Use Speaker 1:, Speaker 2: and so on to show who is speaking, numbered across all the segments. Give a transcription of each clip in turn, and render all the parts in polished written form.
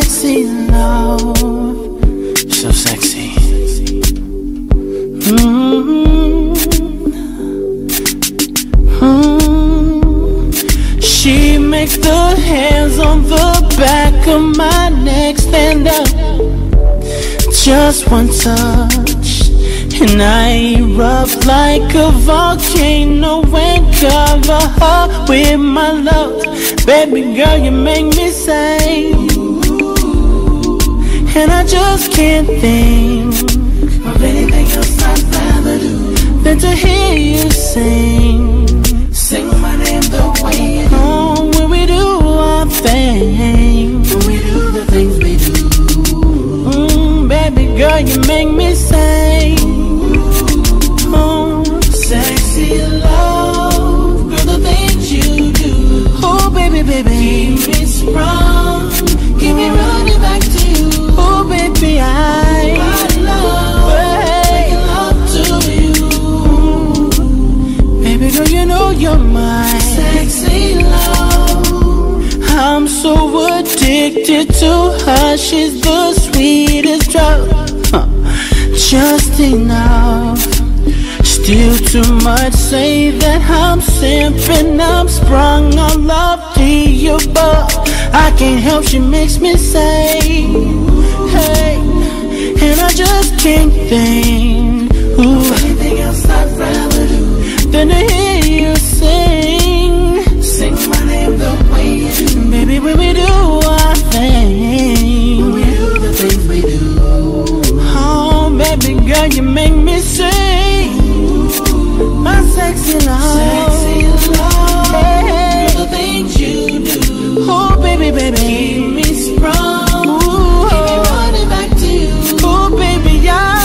Speaker 1: sexy love, so sexy. She makes the hands on the back of my neck stand up. Just one touch and I erupt like a volcano and cover her with my love. Baby girl, you make me say, and I just can't think of anything else I'd rather do than to hear you sing my name the way you do. Oh, when we do our thing, when we do the things we do. Baby girl, you make me say, oh, sexy love, girl, the things you do. Oh, baby, baby, keep me sprung, keep me running back to you. Oh, baby, I love, making love to you. Baby girl, you know you're my sexy love. I'm so addicted to her, she's the sweetest drug. Just enough, still too much, say that I'm simping, I'm sprung on love to you, but I can't help, she makes me say, hey, and I just can't think anything else I'd rather do than to hear you sing my name the way you do. Baby, when we do our thing, when we do the things we do. Oh, baby girl, you make me sing my sexy love. Sexy love, hey, the things you do. Oh, baby, baby, keep me sprung, keep me running back to you. Oh, baby,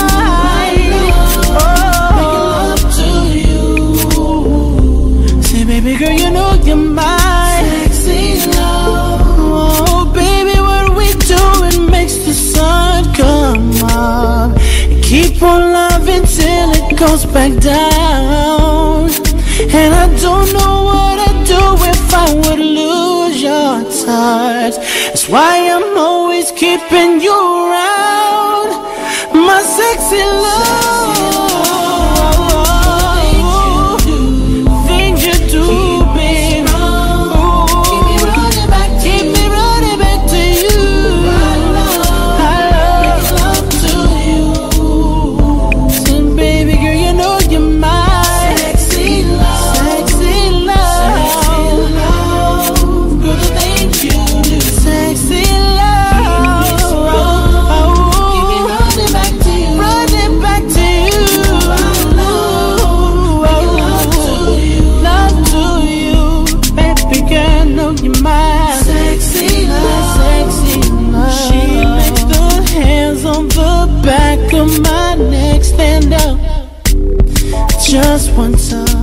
Speaker 1: baby girl, you know you're my sexy love. Oh, baby, what we do, it makes the sun come up. Keep on loving till it goes back down. And I don't know what I'd do if I would lose your touch. That's why I'm always keeping you around, my sexy love. My neck stand up. Just one touch